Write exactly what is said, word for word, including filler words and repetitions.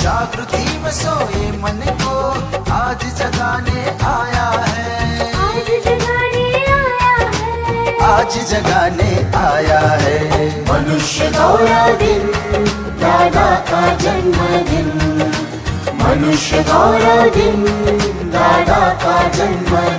जागृति में सोए मन को आज जगाने आया है, आज जगाने आया है, आज जगाने आया है। मनुष्य गौरव दिन, दादा का जन्मदिन, मनुष्य गौरव दिन, दादा का जन्मदिन।